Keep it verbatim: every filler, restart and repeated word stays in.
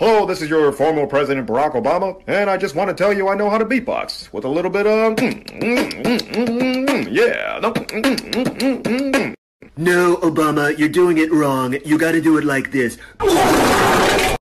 Hello, this is your former President Barack Obama, and I just want to tell you I know how to beatbox with a little bit of yeah. No, Obama, you're doing it wrong. You gotta do it like this.